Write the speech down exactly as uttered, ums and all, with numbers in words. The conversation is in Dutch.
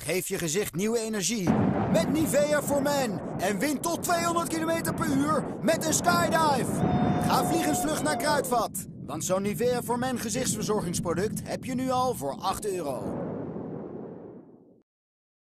Geef je gezicht nieuwe energie met Nivea for Men. En win tot tweehonderd kilometer per uur met een skydive. Ga vliegensvlug naar Kruidvat. Want zo'n Nivea for Men gezichtsverzorgingsproduct heb je nu al voor acht euro.